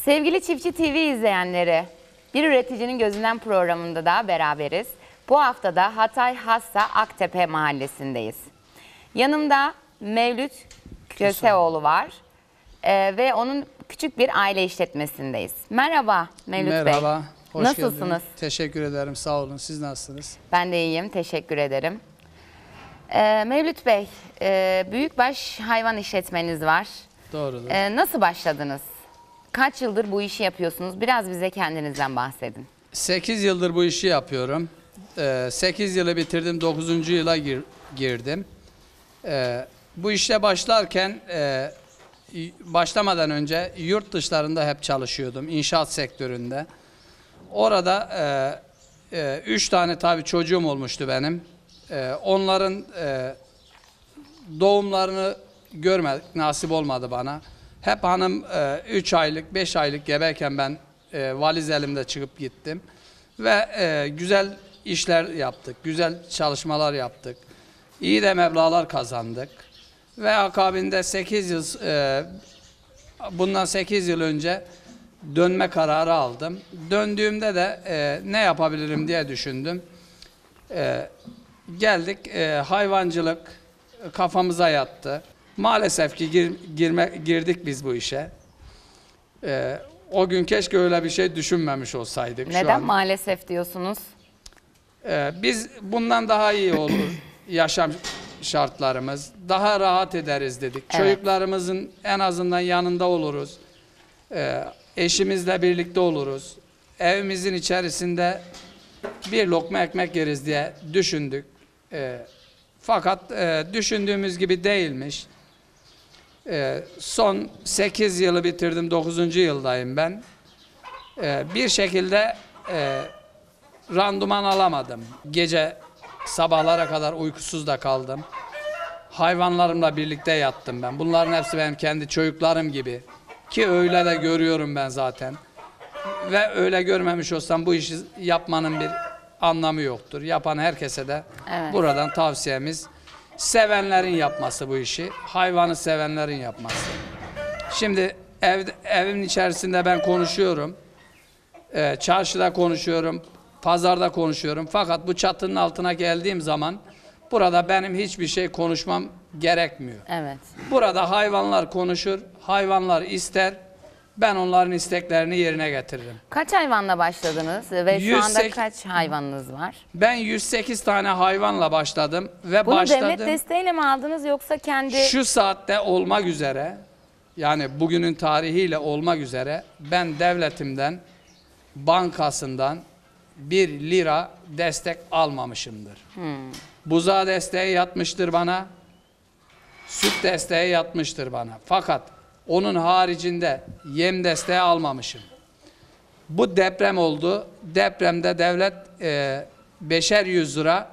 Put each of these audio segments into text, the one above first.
Sevgili Çiftçi TV izleyenleri, Bir Üreticinin Gözünden programında da beraberiz. Bu hafta da Hatay Hassa Aktepe mahallesindeyiz. Yanımda Mevlüt Köseoğlu var ve onun küçük bir aile işletmesindeyiz. Merhaba Mevlüt Bey. Merhaba, hoş Nasılsınız? geldiniz. Teşekkür ederim, sağ olun. Siz nasılsınız? Ben de iyiyim, teşekkür ederim. Mevlüt Bey, büyükbaş hayvan işletmeniz var. Doğrudur. Nasıl başladınız? Kaç yıldır bu işi yapıyorsunuz? Biraz bize kendinizden bahsedin. 8 yıldır bu işi yapıyorum. 8 yılı bitirdim, 9. yıla girdim. Bu işe başlarken, başlamadan önce yurt dışlarında hep çalışıyordum, inşaat sektöründe. Orada 3 tane tabii çocuğum olmuştu benim. Onların doğumlarını görmek nasip olmadı bana. Hep hanım 3 aylık, 5 aylık gebeyken ben valiz elimde çıkıp gittim. Ve güzel işler yaptık, güzel çalışmalar yaptık. İyi de meblağlar kazandık. Ve akabinde 8 yıl, bundan 8 yıl önce dönme kararı aldım. Döndüğümde de ne yapabilirim diye düşündüm. Geldik, hayvancılık kafamıza yattı. Maalesef ki girdik biz bu işe. O gün keşke öyle bir şey düşünmemiş olsaydık. Neden maalesef diyorsunuz? Biz bundan daha iyi olur yaşam şartlarımız. Daha rahat ederiz dedik. Evet. Çocuklarımızın en azından yanında oluruz. Eşimizle birlikte oluruz. Evimizin içerisinde bir lokma ekmek yeriz diye düşündük. Fakat düşündüğümüz gibi değilmiş. Son 8 yılı bitirdim, 9. yıldayım ben. Bir şekilde randıman alamadım. Gece sabahlara kadar uykusuz da kaldım. Hayvanlarımla birlikte yattım ben. Bunların hepsi benim kendi çocuklarım gibi. Ki öyle de görüyorum ben zaten. Ve öyle görmemiş olsam bu işi yapmanın bir anlamı yoktur. Yapan herkese de buradan tavsiyemiz sevenlerin yapması bu işi. Hayvanı sevenlerin yapması. Şimdi evin içerisinde ben konuşuyorum. Çarşıda konuşuyorum. Pazarda konuşuyorum. Fakat bu çatının altına geldiğim zaman burada benim hiçbir şey konuşmam gerekmiyor. Evet. Burada hayvanlar konuşur, hayvanlar ister. Ben onların isteklerini yerine getiririm. Kaç hayvanla başladınız ve şu anda kaç hayvanınız var? Ben 108 tane hayvanla başladım ve Bunu devlet desteğiyle mi aldınız yoksa kendi? Şu saatte olmak üzere, yani bugünün tarihiyle olmak üzere ben devletimden, bankasından 1 lira destek almamışımdır. Buzağı desteği yatmıştır bana, süt desteği yatmıştır bana. Fakat onun haricinde yem desteği almamışım. Bu deprem oldu. Depremde devlet 5'er 100 lira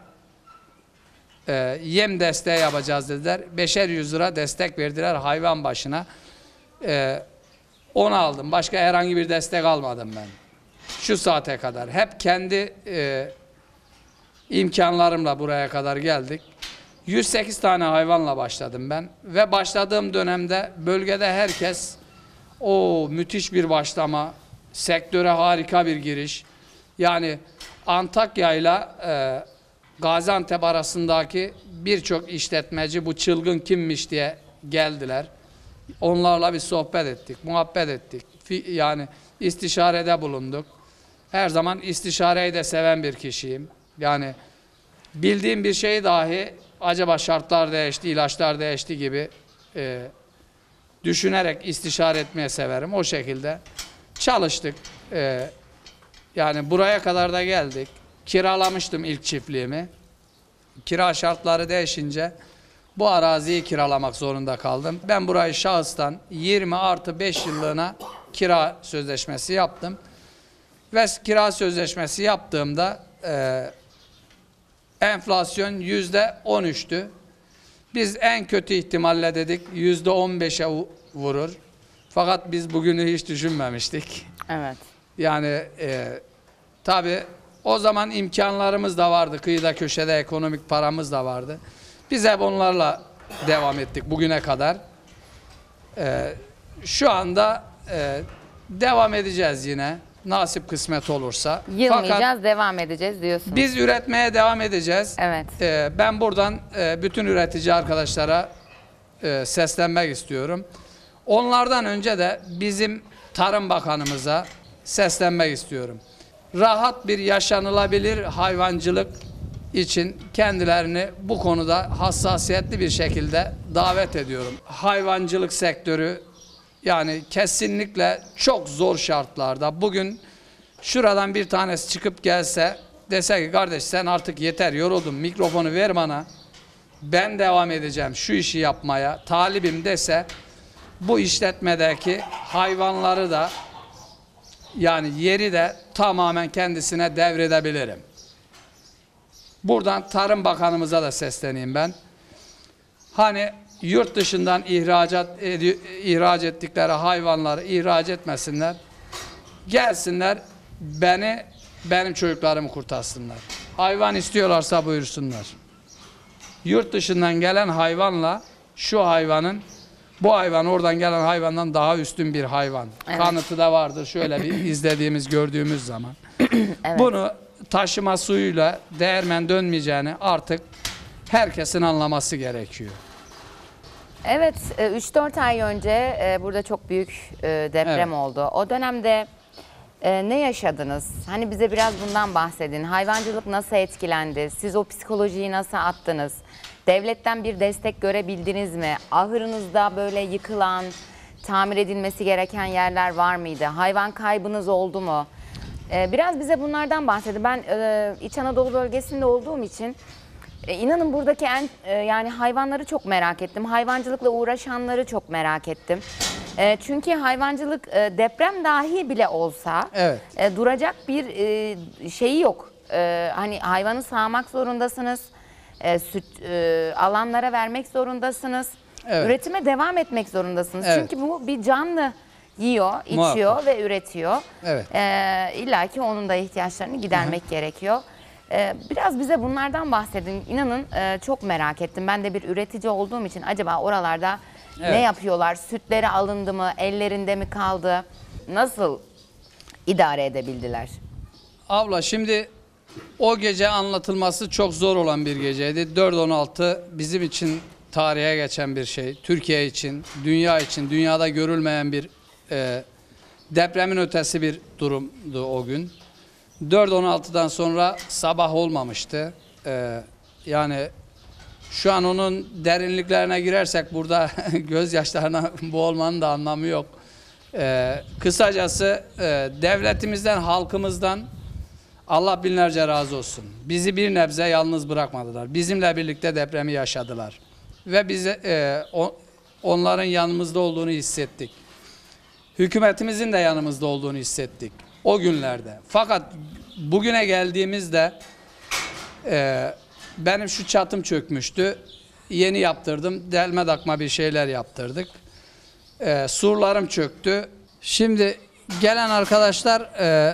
yem desteği yapacağız dediler. 5'er 100 lira destek verdiler hayvan başına. Onu aldım. Başka herhangi bir destek almadım ben. Şu saate kadar. Hep kendi imkanlarımla buraya kadar geldik. 108 tane hayvanla başladım ben. Ve başladığım dönemde bölgede herkes müthiş bir başlama, sektöre harika bir giriş. Yani Antakya ile Gaziantep arasındaki birçok işletmeci bu çılgın kimmiş diye geldiler. Onlarla bir sohbet ettik, muhabbet ettik. Yani istişarede bulunduk. Her zaman istişareyi de seven bir kişiyim. Yani bildiğim bir şey dahi acaba şartlar değişti, ilaçlar değişti gibi düşünerek istişare etmeye severim. O şekilde çalıştık. Yani buraya kadar da geldik. Kiralamıştım ilk çiftliğimi. Kira şartları değişince bu araziyi kiralamak zorunda kaldım. Ben burayı şahıstan 20+5 yıllığına kira sözleşmesi yaptım. Ve kira sözleşmesi yaptığımda enflasyon %13'tü. Biz en kötü ihtimalle dedik %15'e vurur. Fakat biz bugünü hiç düşünmemiştik. Evet. Yani tabii o zaman imkanlarımız da vardı. Kıyıda köşede ekonomik paramız da vardı. Biz hep onlarla devam ettik bugüne kadar. Şu anda devam edeceğiz yine. Nasip kısmet olursa. Yılmayacağız, Fakat devam edeceğiz diyorsunuz. biz üretmeye devam edeceğiz. Evet. Ben buradan bütün üretici arkadaşlara seslenmek istiyorum. Onlardan önce de bizim Tarım Bakanımıza seslenmek istiyorum. Rahat bir yaşanılabilir hayvancılık için kendilerini bu konuda hassasiyetli bir şekilde davet ediyorum. Hayvancılık sektörü yani kesinlikle çok zor şartlarda. Bugün şuradan bir tanesi çıkıp gelse dese ki kardeş sen artık yeter yoruldum mikrofonu ver bana. Ben devam edeceğim şu işi yapmaya talibim dese bu işletmedeki hayvanları da yani yeri de tamamen kendisine devredebilirim. Buradan Tarım Bakanımıza da sesleneyim ben. Hani yurt dışından ihraç ettikleri hayvanları ihraç etmesinler. Gelsinler benim çocuklarımı kurtarsınlar. Hayvan istiyorlarsa buyursunlar. Yurt dışından gelen hayvanla şu hayvanın bu hayvan oradan gelen hayvandan daha üstün bir hayvan. Evet. Kanıtı da vardır. Şöyle bir izlediğimiz, gördüğümüz zaman. Evet. Bunu taşıma suyuyla değirmen dönmeyeceğini artık herkesin anlaması gerekiyor. Evet, 3-4 ay önce burada çok büyük deprem Evet. oldu. O dönemde ne yaşadınız? Hani bize biraz bundan bahsedin. Hayvancılık nasıl etkilendi? Siz o psikolojiyi nasıl attınız? Devletten bir destek görebildiniz mi? Ahırınızda böyle yıkılan, tamir edilmesi gereken yerler var mıydı? Hayvan kaybınız oldu mu? Biraz bize bunlardan bahsedin. Ben İç Anadolu bölgesinde olduğum için inanın buradaki yani hayvanları çok merak ettim. Hayvancılıkla uğraşanları çok merak ettim. Çünkü hayvancılık deprem dahi bile olsa Evet. Duracak bir şeyi yok. Hani hayvanı sağmak zorundasınız. Süt alanlara vermek zorundasınız. Evet. Üretime devam etmek zorundasınız. Evet. Çünkü bu bir canlı yiyor, içiyor Muhakkak. ve üretiyor. Evet. İlla ki onun da ihtiyaçlarını gidermek gerekiyor. Biraz bize bunlardan bahsedin. İnanın çok merak ettim. Ben de bir üretici olduğum için acaba oralarda ne Evet. yapıyorlar? Sütleri alındı mı? Ellerinde mi kaldı? Nasıl idare edebildiler? Abla şimdi o gece anlatılması çok zor olan bir geceydi. 4-16 bizim için tarihe geçen bir şey. Türkiye için, dünya için, dünyada görülmeyen bir depremin ötesi bir durumdu o gün. 4-16'dan sonra sabah olmamıştı. Yani şu an onun derinliklerine girersek burada gözyaşlarına boğulmanın da anlamı yok. Kısacası devletimizden, halkımızdan Allah binlerce razı olsun. Bizi bir nebze yalnız bırakmadılar. Bizimle birlikte depremi yaşadılar. Ve bize onların yanımızda olduğunu hissettik. Hükümetimizin de yanımızda olduğunu hissettik o günlerde. Fakat bugüne geldiğimizde benim şu çatım çökmüştü. Yeni yaptırdım. Delme dakma bir şeyler yaptırdık. Surlarım çöktü. Şimdi gelen arkadaşlar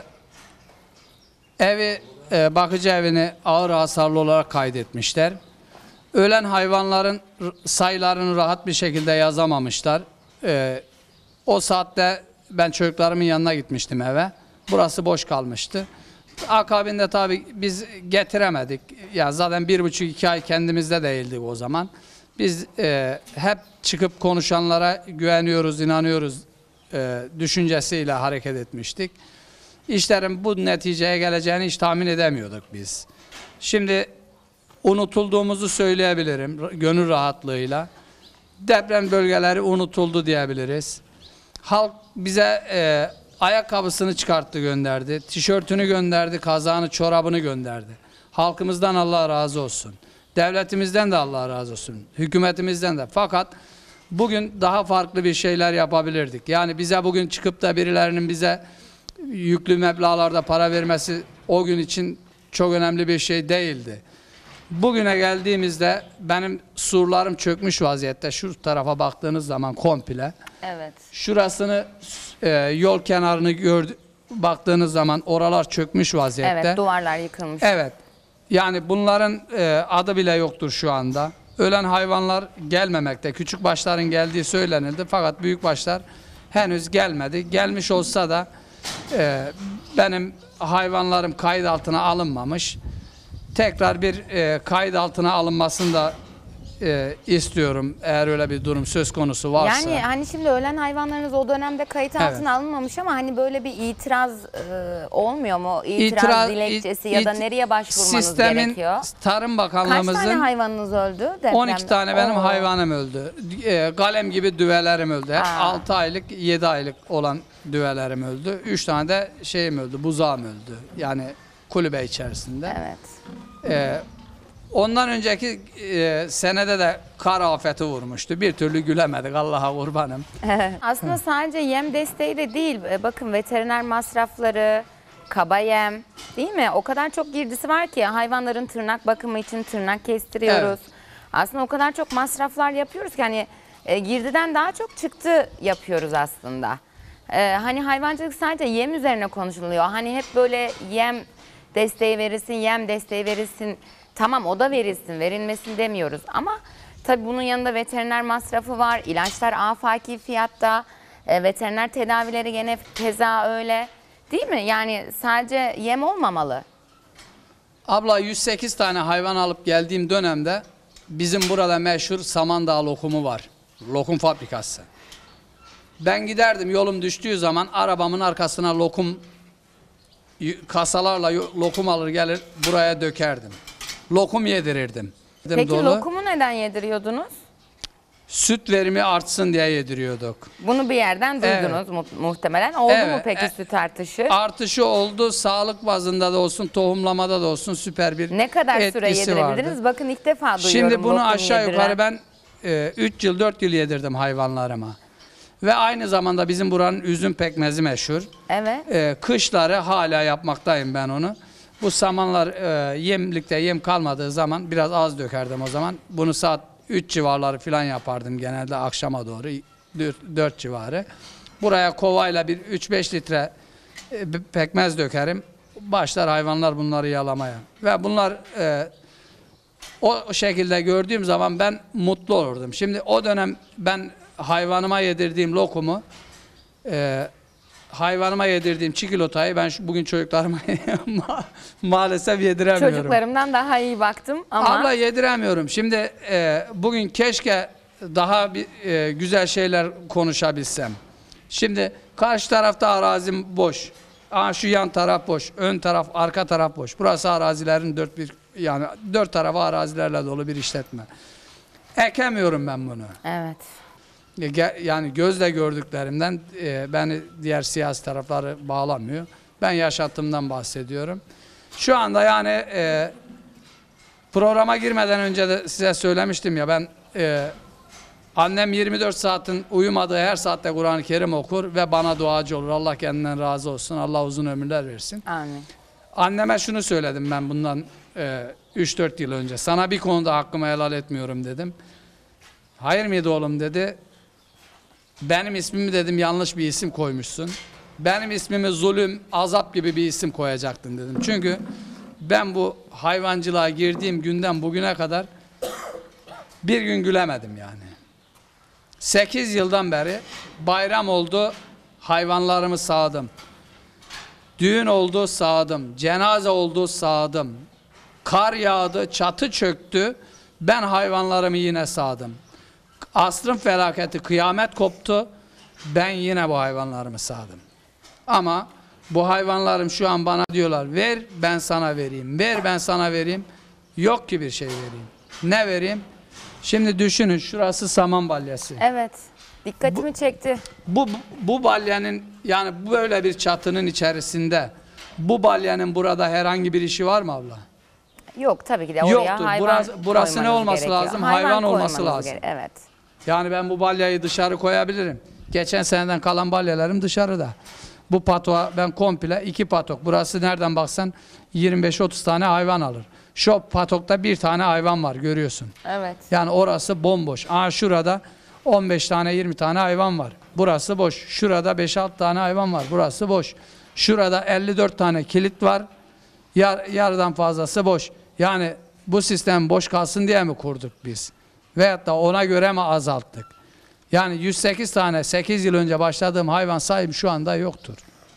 bakıcı evini ağır hasarlı olarak kaydetmişler. Ölen hayvanların sayılarını rahat bir şekilde yazamamışlar. O saatte ben çocuklarımın yanına gitmiştim eve. Burası boş kalmıştı. Akabinde tabii biz getiremedik. Ya zaten 1,5-2 ay kendimizde değildik o zaman. Biz hep çıkıp konuşanlara güveniyoruz, inanıyoruz düşüncesiyle hareket etmiştik. İşlerin bu neticeye geleceğini hiç tahmin edemiyorduk biz. Şimdi unutulduğumuzu söyleyebilirim gönül rahatlığıyla. Deprem bölgeleri unutuldu diyebiliriz. Halk bize ayakkabısını çıkarttı gönderdi, tişörtünü gönderdi, kazağını, çorabını gönderdi. Halkımızdan Allah razı olsun. Devletimizden de Allah razı olsun. Hükümetimizden de. Fakat bugün daha farklı bir şeyler yapabilirdik. Yani bize bugün çıkıp da birilerinin bize yüklü meblağlarda para vermesi o gün için çok önemli bir şey değildi. Bugüne geldiğimizde benim surlarım çökmüş vaziyette. Şu tarafa baktığınız zaman komple. Evet. Şurasını yol kenarını baktığınız zaman oralar çökmüş vaziyette. Evet, duvarlar yıkılmış. Evet. Yani bunların adı bile yoktur şu anda. Ölen hayvanlar gelmemekte. Küçük başların geldiği söylenildi. Fakat büyük başlar henüz gelmedi. Gelmiş olsa da benim hayvanlarım kayıt altına alınmamış. Tekrar bir kayıt altına alınmasını da istiyorum, eğer öyle bir durum söz konusu varsa. Yani hani şimdi ölen hayvanlarınız o dönemde kayıt altına alınmamış ama hani böyle bir itiraz olmuyor mu? İtiraz dilekçesi ya da nereye başvurmanız gerekiyor? Tarım Kaç Bakanlığımızın tane hayvanınız öldü depremde? 12 tane benim Oo. hayvanım öldü. Kalem gibi düvelerim öldü. Hep Aa. 6 aylık 7 aylık olan düvelerim öldü. 3 tane de şeyim öldü, buzağım öldü. Yani kulübe içerisinde. Evet. Ondan önceki senede de kar afeti vurmuştu. Bir türlü gülemedik, Allah'a kurbanım. Aslında sadece yem desteği de değil. Bakın veteriner masrafları, kaba yem, değil mi? O kadar çok girdisi var ki hayvanların tırnak bakımı için tırnak kestiriyoruz. Evet. Aslında o kadar çok masraflar yapıyoruz ki hani girdiden daha çok çıktı yapıyoruz aslında. Hani hayvancılık sadece yem üzerine konuşuluyor. Hani hep böyle yem desteği verilsin, yem desteği verilsin. Tamam, o da verilsin, verilmesin demiyoruz ama tabii bunun yanında veteriner masrafı var. İlaçlar afaki fiyatta, veteriner tedavileri gene keza öyle. Değil mi? Yani sadece yem olmamalı. Abla 108 tane hayvan alıp geldiğim dönemde bizim burada meşhur Samandağ lokumu var. Lokum fabrikası. Ben giderdim, yolum düştüğü zaman arabamın arkasına lokum kasalarla lokum alır gelir buraya dökerdim. Lokum yedirirdim. Peki Dolu. lokumu neden yediriyordunuz? Süt verimi artsın diye yediriyorduk. Bunu bir yerden duydunuz muhtemelen. Oldu mu peki süt artışı? Artışı oldu. Sağlık bazında da olsun, tohumlamada da olsun süper bir Ne kadar süre etkisi yedirebildiniz? vardı. Bakın ilk defa duyuyorum. Şimdi bunu lokum aşağı yediren. yukarı ben 3 yıl 4 yıl yedirdim hayvanlarıma. Ve aynı zamanda bizim buranın üzüm pekmezi meşhur. Evet. Kışları hala yapmaktayım ben onu. Bu samanlar yemlikte yem kalmadığı zaman biraz az dökerdim o zaman. Bunu saat 3 civarları falan yapardım genelde akşama doğru 4 civarı. Buraya kovayla bir 3-5 litre pekmez dökerim. Başlar hayvanlar bunları yalamaya. Ve bunlar o şekilde gördüğüm zaman ben mutlu olurdum. Şimdi o dönem ben hayvanıma yedirdiğim lokumu hayvanıma yedirdiğim çikolatayı ben bugün çocuklarıma maalesef yediremiyorum. Çocuklarımdan daha iyi baktım ama... Abla yediremiyorum. Şimdi bugün keşke daha güzel şeyler konuşabilsem. Şimdi karşı tarafta arazim boş. Şu yan taraf boş. Ön taraf, arka taraf boş. Burası arazilerin yani dört tarafı arazilerle dolu bir işletme. Ekemiyorum ben bunu. Evet. Yani gözle gördüklerimden beni diğer siyasi tarafları bağlamıyor. Ben yaşattığımdan bahsediyorum. Şu anda yani programa girmeden önce de size söylemiştim ya ben annem 24 saatin uyumadığı her saatte Kur'an-ı Kerim okur ve bana duacı olur. Allah kendinden razı olsun. Allah uzun ömürler versin. Amin. Anneme şunu söyledim ben bundan 3-4 yıl önce. Sana bir konuda hakkımı helal etmiyorum dedim. Hayır mıydı oğlum dedi. Benim ismimi dedim yanlış bir isim koymuşsun. Benim ismimi zulüm, azap gibi bir isim koyacaktın dedim. Çünkü ben bu hayvancılığa girdiğim günden bugüne kadar bir gün gülemedim yani. 8 yıldan beri bayram oldu, hayvanlarımı sağdım. Düğün oldu, sağdım. Cenaze oldu, sağdım. Kar yağdı, çatı çöktü. Ben hayvanlarımı yine sağdım. Asrın felaketi, kıyamet koptu. Ben yine bu hayvanlarımı sağdım. Ama bu hayvanlarım şu an bana diyorlar ver ben sana vereyim. Ver ben sana vereyim. Yok ki bir şey vereyim. Ne vereyim? Şimdi düşünün şurası saman balyası. Evet. Dikkatimi çekti. Bu balyanın yani böyle bir çatının içerisinde bu balyanın burada herhangi bir işi var mı abla? Yok tabii ki de oraya Yoktur. hayvan Burası ne koymanız olması gerekiyor. lazım? Hayvan olması koymanız lazım. Evet. Yani ben bu balyayı dışarı koyabilirim. Geçen seneden kalan balyalarım dışarıda. Bu patoğa ben komple 2 patok. Burası nereden baksan 25-30 tane hayvan alır. Şu patokta bir tane hayvan var görüyorsun. Evet. Yani orası bomboş. Şurada 15 tane 20 tane hayvan var. Burası boş. Şurada 5-6 tane hayvan var. Burası boş. Şurada 54 tane kilit var. Yarıdan fazlası boş. Yani bu sistem boş kalsın diye mi kurduk biz? Veyahut da ona göre mi azalttık? Yani 108 tane 8 yıl önce başladığım hayvan sayım şu anda yoktur.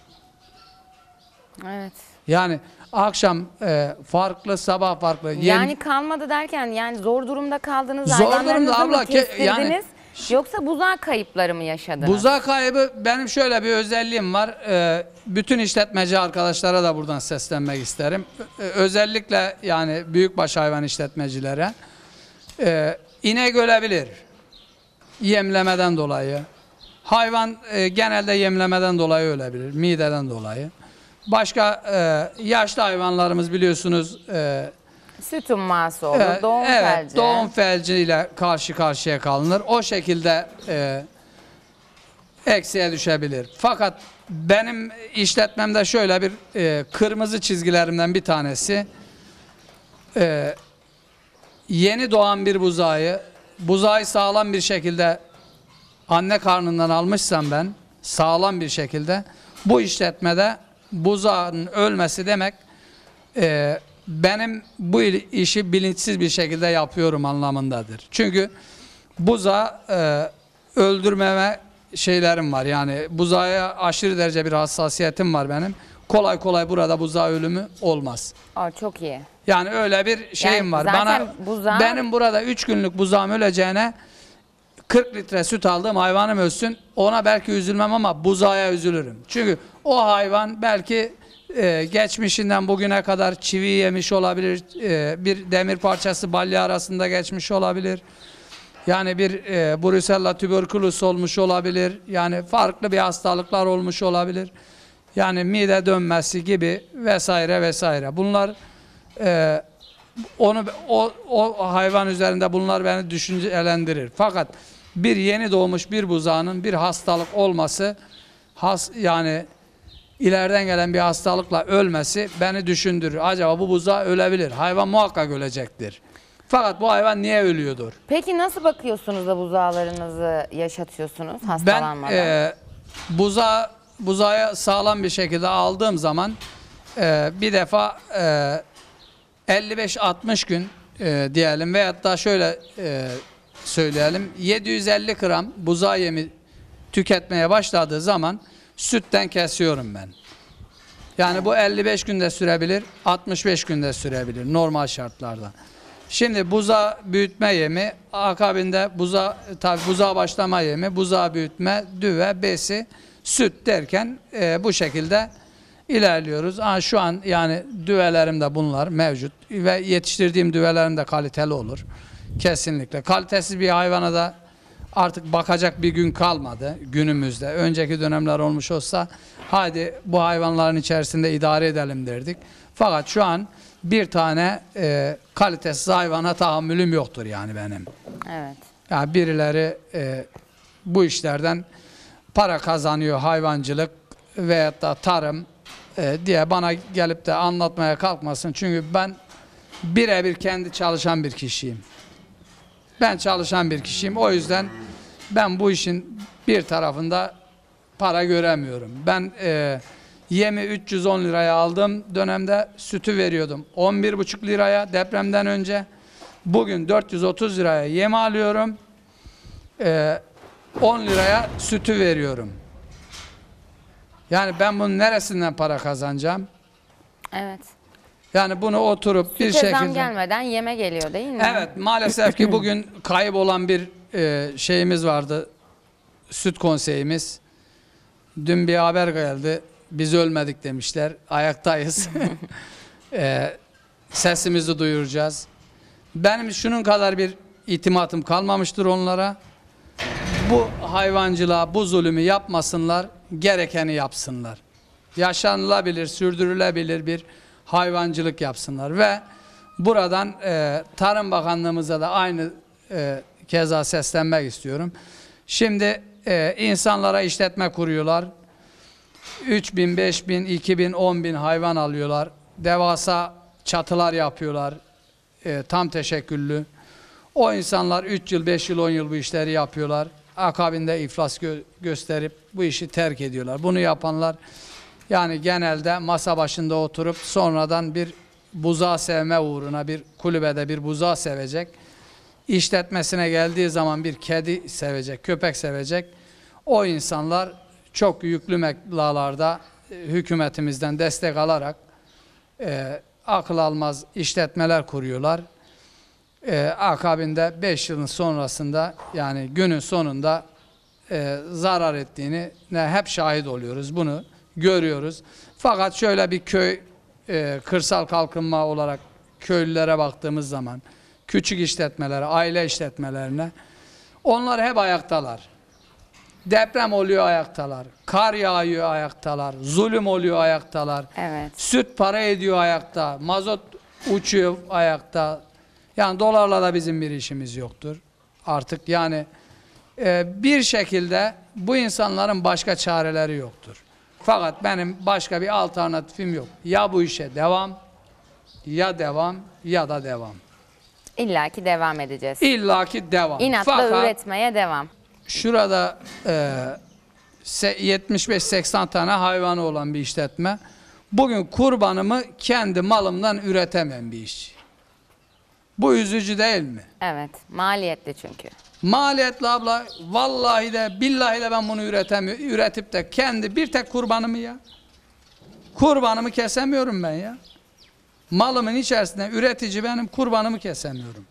Evet. Yani akşam farklı, sabah farklı. Yani kalmadı derken yani zor durumda kaldınız, Zor hayvanlarınızı durumda mı abla, kestirdiniz yani yoksa buzağı kayıpları mı yaşadınız? buzağı kaybı, benim şöyle bir özelliğim var. Bütün işletmeci arkadaşlara da buradan seslenmek isterim. Özellikle yani büyükbaş hayvan işletmecilere. İnek ölebilir. Yemlemeden dolayı. Hayvan genelde yemlemeden dolayı ölebilir. Mideden dolayı. Başka yaşlı hayvanlarımız biliyorsunuz Süt umması olur, doğum evet, felci. doğum felciyle karşı karşıya kalınır. O şekilde eksiğe düşebilir. Fakat benim işletmemde şöyle bir kırmızı çizgilerimden bir tanesi, yeni doğan bir buzağı sağlam bir şekilde anne karnından almışsam ben, sağlam bir şekilde, bu işletmede buzağın ölmesi demek benim bu işi bilinçsiz bir şekilde yapıyorum anlamındadır. Çünkü buzağı öldürmeme şeylerim var. Yani buzağa aşırı derece bir hassasiyetim var benim. Kolay kolay burada buzağı ölümü olmaz. Aa, çok iyi. Yani öyle bir şeyim var. zaten Bana benim burada 3 günlük buzağım öleceğine 40 litre süt aldığım hayvanım ölsün. Ona belki üzülmem ama buzağa üzülürüm. Çünkü o hayvan belki geçmişinden bugüne kadar çivi yemiş olabilir. Bir demir parçası balya arasında geçmiş olabilir. Yani bir Brusella tüberküloz olmuş olabilir. Yani farklı bir hastalıklar olmuş olabilir. Yani mide dönmesi gibi vesaire vesaire. Bunlar o hayvan üzerinde bunlar beni düşüncelendirir. Fakat bir yeni doğmuş bir buzağının bir hastalık olması, yani ileriden gelen bir hastalıkla ölmesi beni düşündürür. Acaba bu buzağı ölebilir. Hayvan muhakkak ölecektir. Fakat bu hayvan niye ölüyordur? Peki nasıl bakıyorsunuz da buzağlarınızı yaşatıyorsunuz Ben hastalanmadan? buzağı sağlam bir şekilde aldığım zaman bir defa 55-60 gün diyelim veyahut da şöyle söyleyelim, 750 gram buzağı yemi tüketmeye başladığı zaman sütten kesiyorum ben. Yani bu 55 günde sürebilir, 65 günde sürebilir normal şartlarda. Şimdi buzağı büyütme yemi, akabinde buzağı başlama yemi, buzağı büyütme, düve, besi, süt derken bu şekilde ilerliyoruz. Şu an yani düvelerim de bunlar mevcut ve yetiştirdiğim düvelerim de kaliteli olur. Kesinlikle. Kalitesiz bir hayvana da artık bakacak bir gün kalmadı günümüzde. Önceki dönemler olmuş olsa hadi bu hayvanların içerisinde idare edelim derdik. Fakat şu an bir tane kalitesiz hayvana tahammülüm yoktur yani benim. Evet. Yani birileri bu işlerden para kazanıyor, hayvancılık veyahut da tarım diye bana gelip de anlatmaya kalkmasın. Çünkü ben birebir kendi çalışan bir kişiyim. Ben çalışan bir kişiyim. O yüzden ben bu işin bir tarafında para göremiyorum. Ben yemi 310 liraya aldığım dönemde sütü veriyordum 11,5 liraya depremden önce. Bugün 430 liraya yemi alıyorum. 10 liraya sütü veriyorum. Yani ben bunun neresinden para kazanacağım? Evet. Yani bunu oturup bir Süte zam şekilde... gelmeden yeme geliyor değil mi? Evet, maalesef ki bugün kayıp olan bir şeyimiz vardı. Süt konseyimiz. Dün bir haber geldi. Biz ölmedik demişler. Ayaktayız. Sesimizi duyuracağız. Benim şunun kadar bir itimatım kalmamıştır onlara. Bu hayvancılığa bu zulümü yapmasınlar, gerekeni yapsınlar. Yaşanılabilir, sürdürülebilir bir hayvancılık yapsınlar ve buradan Tarım Bakanlığımıza da aynı keza seslenmek istiyorum. Şimdi insanlara işletme kuruyorlar. 3.000, 5.000, 2.000, 10.000 hayvan alıyorlar. Devasa çatılar yapıyorlar. Tam teşekküllü. O insanlar 3 yıl, 5 yıl, 10 yıl bu işleri yapıyorlar. Akabinde iflas gösterip bu işi terk ediyorlar. Bunu yapanlar yani genelde masa başında oturup sonradan bir buzağı sevme uğruna bir kulübede bir buzağı sevecek. işletmesine geldiği zaman bir kedi sevecek, köpek sevecek. O insanlar çok yüklü meblağlarda hükümetimizden destek alarak akıl almaz işletmeler kuruyorlar. Akabinde 5 yılın sonrasında, yani günün sonunda zarar ettiğini hep şahit oluyoruz. Bunu görüyoruz. Fakat şöyle bir köy, kırsal kalkınma olarak köylülere baktığımız zaman, küçük işletmelere, aile işletmelerine, onlar hep ayaktalar. Deprem oluyor, ayaktalar. Kar yağıyor, ayaktalar. Zulüm oluyor, ayaktalar. Evet. Süt para ediyor, ayakta. Mazot uçuyor, ayakta. Yani dolarla da bizim bir işimiz yoktur. Artık yani bir şekilde bu insanların başka çareleri yoktur. Fakat benim başka bir alternatifim yok. Ya bu işe devam, ya devam, ya da devam. İlla ki devam edeceğiz. İlla ki devam. İnatla Fakat üretmeye devam. şurada 75-80 tane hayvanı olan bir işletme. Bugün kurbanımı kendi malımdan üretemem bir işçi. Bu üzücü değil mi? Evet. Maliyetli çünkü. Maliyetli abla, vallahi de billahi de ben bunu üretip de kendi bir tek kurbanımı ya. Kurbanımı kesemiyorum ben ya. Malımın içerisinde üretici benim, kurbanımı kesemiyorum.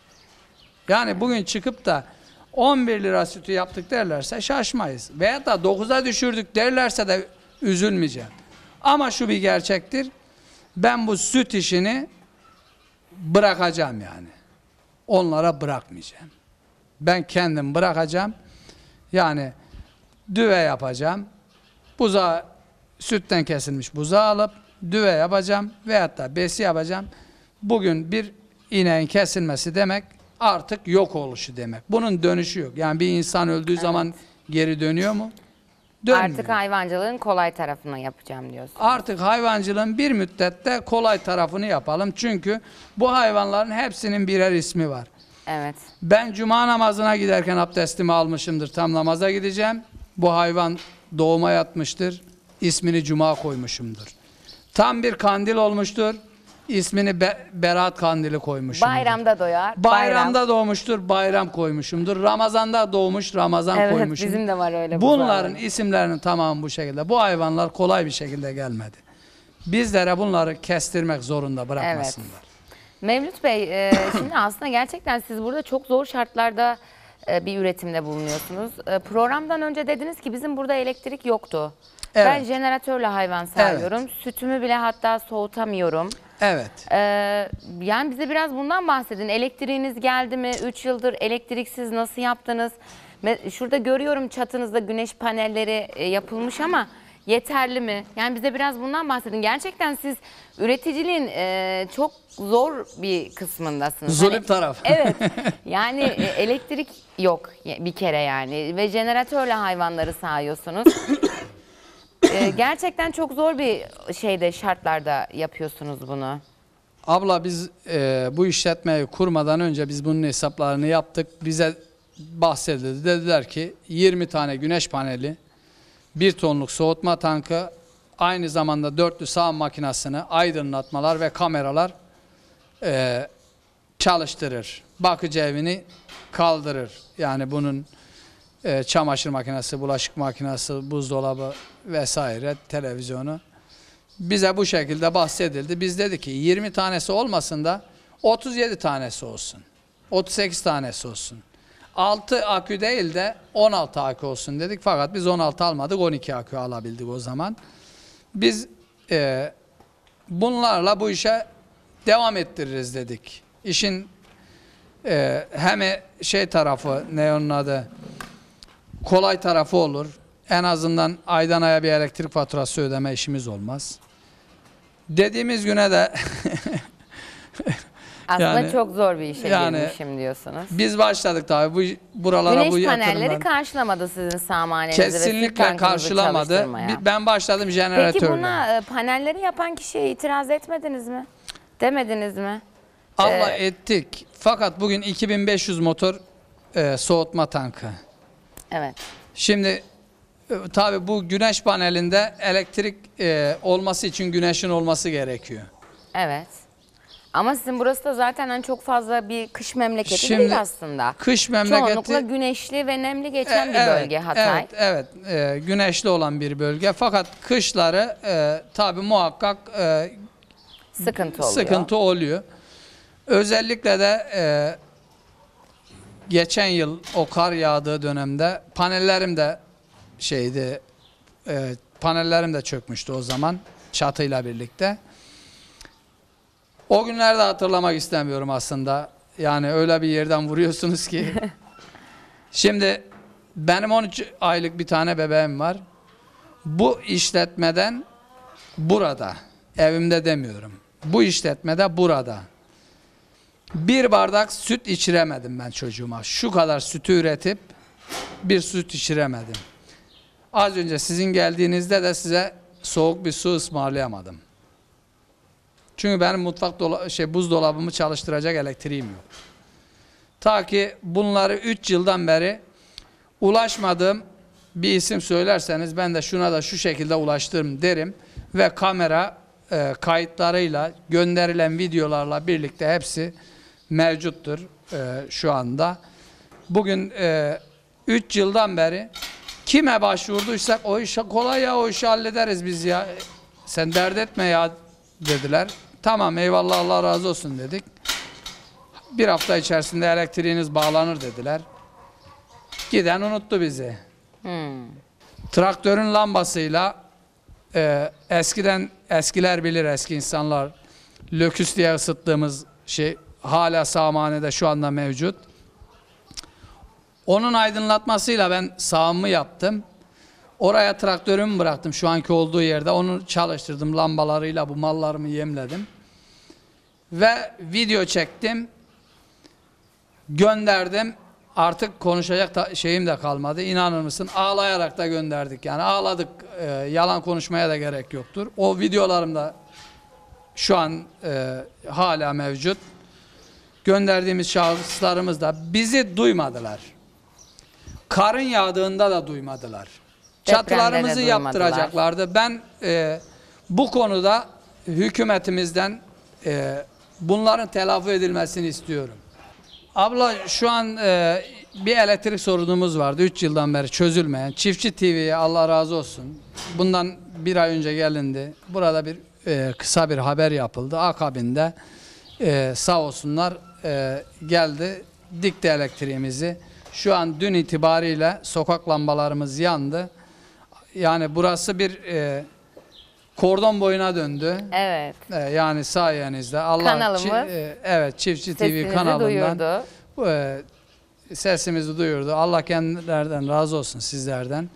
Yani bugün çıkıp da 11 lira sütü yaptık derlerse şaşmayız. Veyahut da 9'a düşürdük derlerse de üzülmeyeceğim. Ama şu bir gerçektir. Ben bu süt işini bırakacağım yani. Onlara bırakmayacağım. Ben kendim bırakacağım. Yani düve yapacağım. Buzağı, sütten kesilmiş buzağı alıp düve yapacağım veyahut da besi yapacağım. Bugün bir ineğin kesilmesi demek artık yok oluşu demek. Bunun dönüşü yok. Yani bir insan öldüğü zaman geri dönüyor mu? Dönmüyor. Artık hayvancılığın kolay tarafını yapacağım diyorsun. Artık hayvancılığın bir müddette kolay tarafını yapalım. Çünkü bu hayvanların hepsinin birer ismi var. Evet. Ben cuma namazına giderken abdestimi almışımdır. Tam namaza gideceğim. Bu hayvan doğuma yatmıştır. İsmini cuma koymuşumdur. Tam bir kandil olmuştur. İsmini Berat kandili koymuşumdur. Bayramda doyar. Bayramda doğmuştur. Bayram koymuşumdur. Ramazanda doğmuş. Ramazan Evet, koymuşum. bizim de var öyle. Bunların isimlerinin tamamı bu şekilde. Bu hayvanlar kolay bir şekilde gelmedi. Bizlere bunları kestirmek zorunda bırakmasınlar. Mevlüt Bey, şimdi aslında gerçekten siz burada çok zor şartlarda bir üretimde bulunuyorsunuz. Programdan önce dediniz ki bizim burada elektrik yoktu. Evet. Ben jeneratörle hayvan sağıyorum. Sütümü bile hatta soğutamıyorum. Evet. Yani bize biraz bundan bahsedin. Elektriğiniz geldi mi? 3 yıldır elektriksiz nasıl yaptınız? Şurada görüyorum çatınızda güneş panelleri yapılmış ama yeterli mi? Yani bize biraz bundan bahsedin. Gerçekten siz üreticiliğin çok zor bir kısmındasınız. Zulüm taraf. Evet. Yani elektrik yok bir kere yani ve jeneratörle hayvanları sağıyorsunuz. Gerçekten çok zor bir şeyde şartlarda yapıyorsunuz bunu. Abla biz bu işletmeyi kurmadan önce biz bunun hesaplarını yaptık. Bize bahsedildi. Dediler ki 20 tane güneş paneli, 1 tonluk soğutma tankı, aynı zamanda dörtlü sağım makinesini, aydınlatmalar ve kameralar çalıştırır. Bakıcı evini kaldırır. Yani bunun çamaşır makinesi, bulaşık makinesi, buzdolabı vesaire, televizyonu. Bize bu şekilde bahsedildi. Biz dedik ki 20 tanesi olmasın da 37 tanesi olsun. 38 tanesi olsun. 6 akü değil de 16 akü olsun dedik. Fakat biz 16 almadık, 12 akü alabildik o zaman. Biz bunlarla bu işe devam ettiririz dedik. İşin hem şey tarafı, ne onun adı, kolay tarafı olur. En azından aydan aya bir elektrik faturası ödeme işimiz olmaz. Dediğimiz güne de Aslında yani, çok zor bir işe girmişim diyorsunuz. Biz başladık tabii buralara Güneş bu yatırımlar. panelleri karşılamadı sizin samanenizi ve süt Kesinlikle tankınızı karşılamadı. çalıştırmaya. Ben başladım jeneratörle. Peki buna panelleri yapan kişiye itiraz etmediniz mi? Demediniz mi? Allah ettik. Fakat bugün 2500 motor soğutma tankı. Evet. Şimdi tabii bu güneş panelinde elektrik olması için güneşin olması gerekiyor. Evet. Ama sizin burası da zaten hani çok fazla bir kış memleketi Şimdi değil aslında. kış memleketi Çoğunlukla güneşli ve nemli geçen bir evet, bölge Hatay. Evet, güneşli olan bir bölge. Fakat kışları tabii muhakkak Sıkıntı oluyor. Özellikle de geçen yıl o kar yağdığı dönemde panellerim de çökmüştü o zaman çatıyla birlikte. O günlerde hatırlamak istemiyorum aslında. Yani öyle bir yerden vuruyorsunuz ki. Şimdi benim 13 aylık bir tane bebeğim var. Bu işletmeden burada, evimde demiyorum. Bu işletmede burada. Bir bardak süt içiremedim ben çocuğuma. Şu kadar sütü üretip bir süt içiremedim. Az önce sizin geldiğinizde de size soğuk bir su ısmarlayamadım. Çünkü benim buzdolabımı çalıştıracak elektriğim yok. Ta ki bunları 3 yıldan beri ulaşmadığım bir isim söylerseniz ben de şuna da şu şekilde ulaştım derim ve kamera kayıtlarıyla, gönderilen videolarla birlikte hepsi mevcuttur şu anda. Bugün 3 yıldan beri kime başvurduysak o iş kolay ya, o işi hallederiz biz ya. Sen dert etme ya dediler. Tamam eyvallah, Allah razı olsun dedik. Bir hafta içerisinde elektriğiniz bağlanır dediler. Giden unuttu bizi. Traktörün lambasıyla eskiler bilir, eski insanlar, löküs diye ısıttığımız şey hala sağmanede şu anda mevcut. Onun aydınlatmasıyla ben sağımı yaptım. Oraya traktörümü bıraktım şu anki olduğu yerde. Onu çalıştırdım lambalarıyla, bu mallarımı yemledim. Ve video çektim. Gönderdim. Artık konuşacak şeyim de kalmadı. İnanır mısın? Ağlayarak da gönderdik. Yani ağladık. Yalan konuşmaya da gerek yoktur. O videolarım da şu an hala mevcut. Gönderdiğimiz şahıslarımız da bizi duymadılar. Karın yağdığında da duymadılar. Çatılarımızı yaptıracaklardı. Ben bu konuda hükümetimizden bunların telafi edilmesini istiyorum. Abla şu an bir elektrik sorunumuz vardı 3 yıldan beri çözülmeyen. Çiftçi TV'ye Allah razı olsun. Bundan bir ay önce gelindi. Burada bir kısa bir haber yapıldı. Akabinde sağ olsunlar geldi, dikti elektriğimizi. Şu an dün itibariyle sokak lambalarımız yandı. Yani burası bir kordon boyuna döndü. Evet. Yani sayenizde Allah Kanalımız evet, Çiftçi TV kanalından sesimizi duyurdu. Allah kendilerden razı olsun, sizlerden.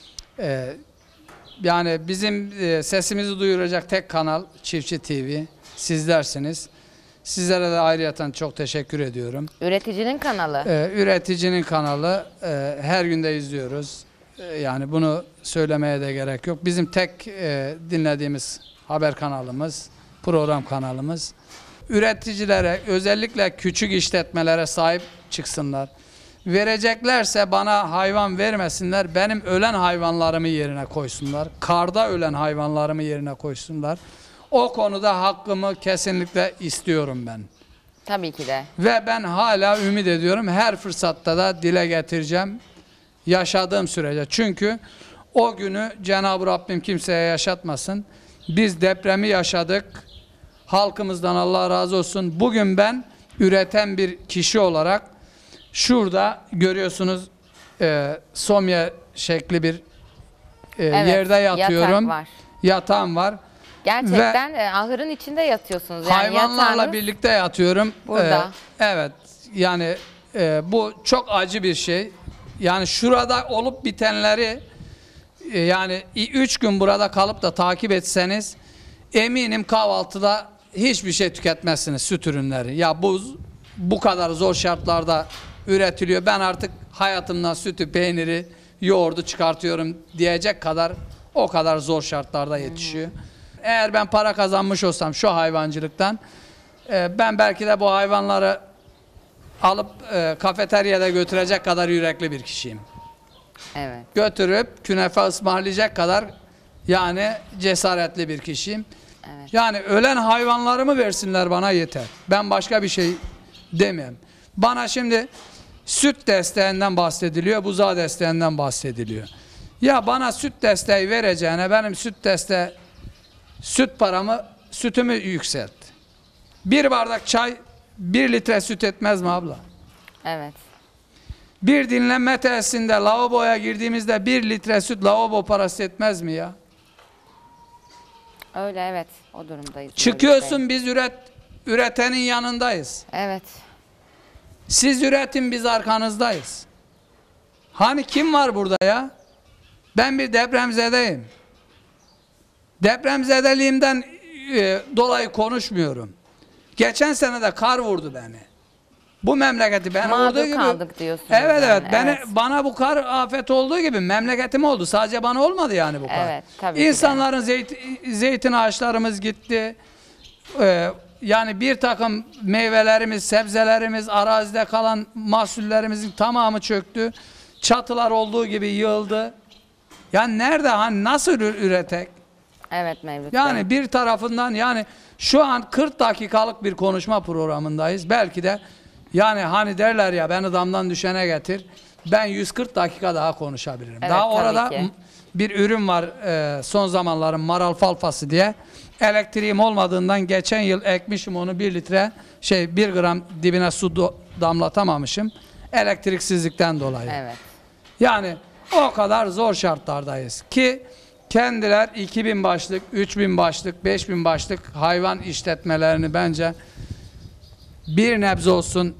Yani bizim sesimizi duyuracak tek kanal Çiftçi TV. Sizlersiniz. Sizlere de ayrıyeten çok teşekkür ediyorum. Üreticinin kanalı. Üreticinin kanalı her günde izliyoruz. Yani bunu söylemeye de gerek yok. Bizim tek dinlediğimiz haber kanalımız, program kanalımız. Üreticilere, özellikle küçük işletmelere sahip çıksınlar. Vereceklerse bana hayvan vermesinler, benim ölen hayvanlarımı yerine koysunlar. Karda ölen hayvanlarımı yerine koysunlar. O konuda hakkımı kesinlikle istiyorum ben. Tabii ki de. Ve ben hala ümit ediyorum. Her fırsatta da dile getireceğim. Yaşadığım sürece. Çünkü o günü Cenab-ı Rabbim kimseye yaşatmasın. Biz depremi yaşadık. Halkımızdan Allah razı olsun. Bugün ben üreten bir kişi olarak şurada görüyorsunuz somya şekli bir Evet, yerde yatıyorum. yatak var. Yatağım var. Gerçekten ahırın içinde yatıyorsunuz. Yani Hayvanlarla yatağınız birlikte yatıyorum. burada. Evet. Yani bu çok acı bir şey. Yani şurada olup bitenleri yani 3 gün burada kalıp da takip etseniz eminim kahvaltıda hiçbir şey tüketmezsiniz, süt ürünleri. Ya bu kadar zor şartlarda üretiliyor. Ben artık hayatımdan sütü, peyniri, yoğurdu çıkartıyorum diyecek kadar, o kadar zor şartlarda yetişiyor. Eğer ben para kazanmış olsam şu hayvancılıktan, ben belki de bu hayvanları alıp kafeteryada götürecek kadar yürekli bir kişiyim. Evet. Götürüp künefe ısmarlayacak kadar yani cesaretli bir kişiyim. Evet. Yani ölen hayvanlarımı versinler bana yeter. Ben başka bir şey demem. Bana şimdi süt desteğinden bahsediliyor, buzağı desteğinden bahsediliyor. Ya bana süt desteği vereceğine benim sütümü yükselt. Bir bardak çay 1 litre süt etmez mi abla? Evet. Bir dinlenme tesisinde lavaboya girdiğimizde 1 litre süt lavabo parası etmez mi ya? Öyle, evet, o durumdayız. Çıkıyorsun, biz üretenin yanındayız. Evet. Siz üretin, biz arkanızdayız. Hani kim var burada ya? Ben bir depremzedeyim. Depremzedeliğimden dolayı konuşmuyorum. Geçen sene de kar vurdu beni. Bu memleketi ben Mağdur olduğu gibi kaldık diyorsunuz Evet yani, evet. evet. Bana bu kar afet olduğu gibi memleketim oldu. Sadece bana olmadı yani bu kar. Evet, tabii ki de. İnsanların zeytin ağaçlarımız gitti. Yani bir takım meyvelerimiz, sebzelerimiz, arazide kalan mahsullerimizin tamamı çöktü. Çatılar olduğu gibi yığıldı. Yani nerede, hani nasıl üretek? Evet Mevlüt Bey. Yani bir tarafından, yani şu an 40 dakikalık bir konuşma programındayız. Belki de yani hani derler ya, beni damdan düşene getir. Ben 140 dakika daha konuşabilirim. Evet, Daha tabii orada ki. bir ürün var, son zamanların maralfalfası diye. Elektriğim olmadığından geçen yıl ekmişim onu, 1 gram dibine su damlatamamışım. Elektriksizlikten dolayı. Evet. Yani o kadar zor şartlardayız ki kendiler 2000 başlık, 3000 başlık, 5000 başlık hayvan işletmelerini bence bir nebze olsun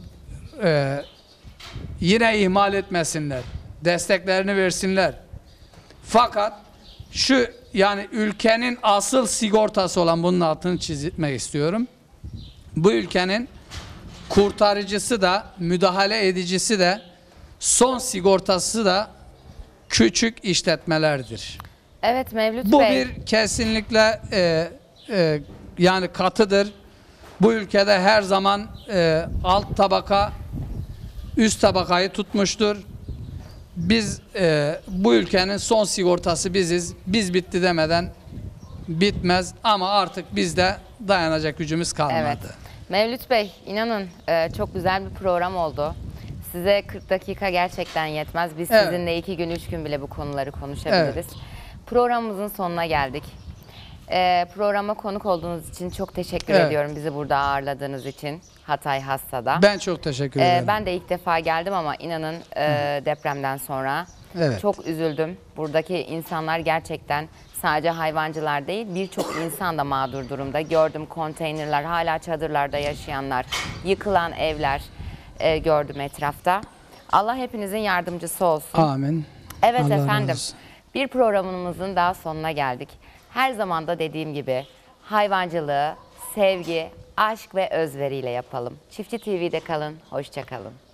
yine ihmal etmesinler. Desteklerini versinler. Fakat şu, yani ülkenin asıl sigortası olan, bunun altını çizmek istiyorum. Bu ülkenin kurtarıcısı da, müdahale edicisi de, son sigortası da küçük işletmelerdir. Evet Mevlüt Bu Bey. bir kesinlikle yani katıdır. Bu ülkede her zaman alt tabaka üst tabakayı tutmuştur. Biz bu ülkenin son sigortası biziz. Biz bitti demeden bitmez, ama artık bizde dayanacak gücümüz kalmadı. Evet. Mevlüt Bey, inanın çok güzel bir program oldu. Size 40 dakika gerçekten yetmez. Biz Evet. sizinle 2 gün 3 gün bile bu konuları konuşabiliriz. Programımızın sonuna geldik. Programa konuk olduğunuz için çok teşekkür Evet. ediyorum, bizi burada ağırladığınız için Hatay Hassa'da. Ben çok teşekkür ederim. Ben de ilk defa geldim ama inanın depremden sonra Evet. çok üzüldüm. Buradaki insanlar gerçekten sadece hayvancılar değil, birçok insan da mağdur durumda. Gördüm konteynerler, hala çadırlarda yaşayanlar, yıkılan evler gördüm etrafta. Allah hepinizin yardımcısı olsun. Amin. Evet Allah razı efendim, olsun. bir programımızın daha sonuna geldik. Her zaman da dediğim gibi hayvancılığı sevgi, aşk ve özveriyle yapalım. Çiftçi TV'de kalın, hoşça kalın.